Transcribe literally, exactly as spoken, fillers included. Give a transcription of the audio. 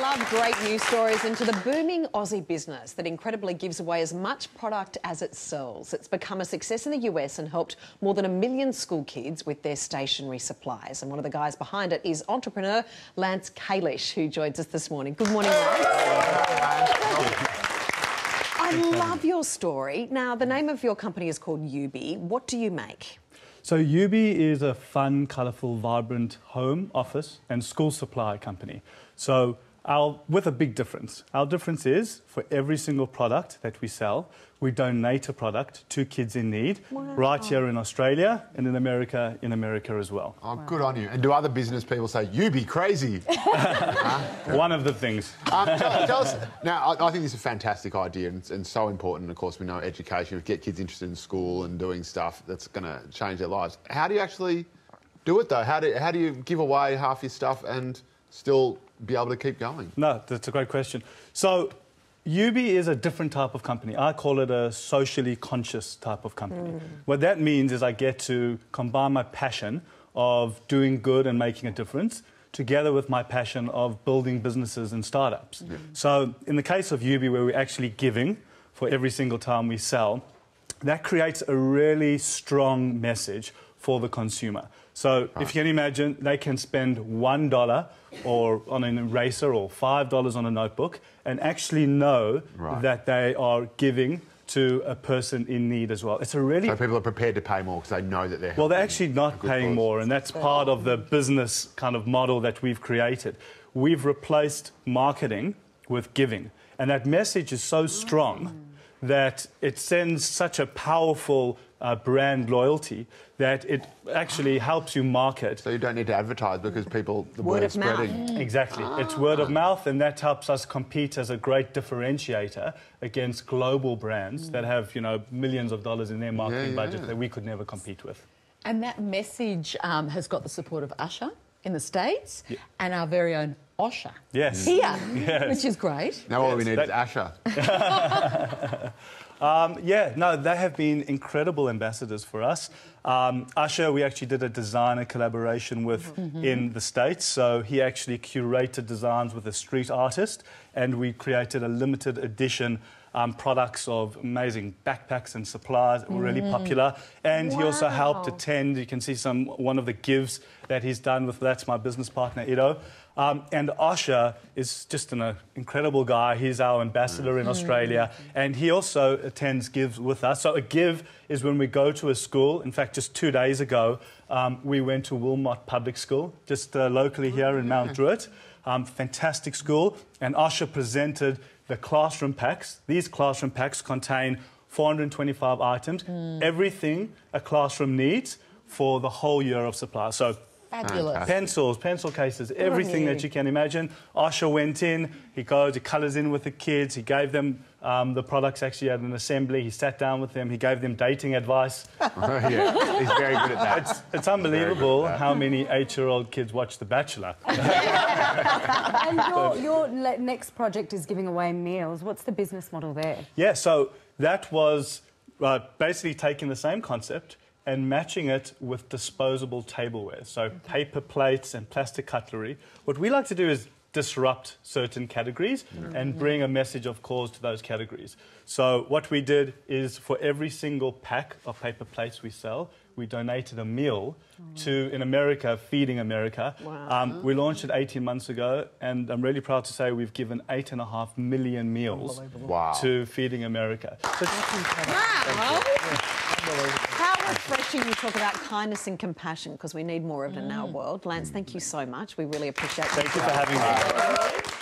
love great news stories into the booming Aussie business that incredibly gives away as much product as it sells. It's become a success in the U S and helped more than a million school kids with their stationery supplies. And one of the guys behind it is entrepreneur Lance Kalish, who joins us this morning. Good morning, Lance. I love your story. Now, the name of your company is called Yoobi. What do you make? So Yoobi is a fun, colourful, vibrant home, office and school supply company. So our, with a big difference. Our difference is for every single product that we sell, we donate a product to kids in need, wow. right here in Australia and in America, in America as well. Oh, wow. Good on you. And do other business people say, you be crazy? huh? One of the things. Um, tell, tell us, now, I, I think this is a fantastic idea and, and so important. Of course, we know education, get kids interested in school and doing stuff that's going to change their lives. How do you actually do it, though? How do, how do you give away half your stuff and still be able to keep going? No, that's a great question. So Yoobi is a different type of company. I call it a socially conscious type of company. Mm. What that means is I get to combine my passion of doing good and making a difference together with my passion of building businesses and startups. Mm. So in the case of Yoobi, where we're actually giving for every single time we sell, that creates a really strong message for the consumer. So right. if you can imagine, they can spend one dollar or on an eraser or five dollars on a notebook and actually know right. that they are giving to a person in need as well. It's a really... So people are prepared to pay more because they know that they're Well, they're actually not paying cause. more, and that's part of the business kind of model that we've created. We've replaced marketing with giving, and that message is so strong mm. that it sends such a powerful uh, brand loyalty that it actually helps you market. So you don't need to advertise because people, the word, word is spreading. Mm. Exactly. Ah. It's word of mouth, and that helps us compete as a great differentiator against global brands mm. that have, you know, millions of dollars in their marketing yeah, yeah. budget that we could never compete with. And that message um, has got the support of Usher in the States yeah. and our very own Osher yes. here, yes. which is great. Now all yes. we need that... is Usher. Um, yeah, no, they have been incredible ambassadors for us. Um, Usher, we actually did a designer collaboration with mm-hmm. in the States. So he actually curated designs with a street artist, and we created a limited edition um, products of amazing backpacks and supplies that were really mm. popular. And wow. he also helped attend. You can see some one of the gives that he's done with, that's my business partner, Ido. Um, and Osher is just an uh, incredible guy. He's our ambassador in Australia, and he also attends gives with us. So a give is when we go to a school. In fact, just two days ago, um, we went to Wilmot Public School, just uh, locally here in Mount Druitt. Um, fantastic school. And Osher presented the classroom packs. These classroom packs contain four hundred twenty-five items, mm. everything a classroom needs for the whole year of supply. So fabulous. Pencils, pencil cases, everything you. that you can imagine. Osher went in, he goes, he colours in with the kids, he gave them um, the products actually at an assembly, he sat down with them, he gave them dating advice. Oh, yeah. He's very good at that. It's, it's unbelievable how many eight-year-old kids watch The Bachelor. And your, your next project is giving away meals. What's the business model there? Yeah, so that was uh, basically taking the same concept and matching it with disposable tableware, so paper plates and plastic cutlery. What we like to do is disrupt certain categories mm-hmm. and bring a message of cause to those categories. So what we did is for every single pack of paper plates we sell, we donated a meal mm. to, in America, Feeding America. Wow. Um, we launched it eighteen months ago, and I'm really proud to say we've given eight and a half million meals wow. to Feeding America. So wow. How refreshing you talk about kindness and compassion, because we need more of it mm. in our world. Lance, thank you so much. We really appreciate it. Thank you for having me.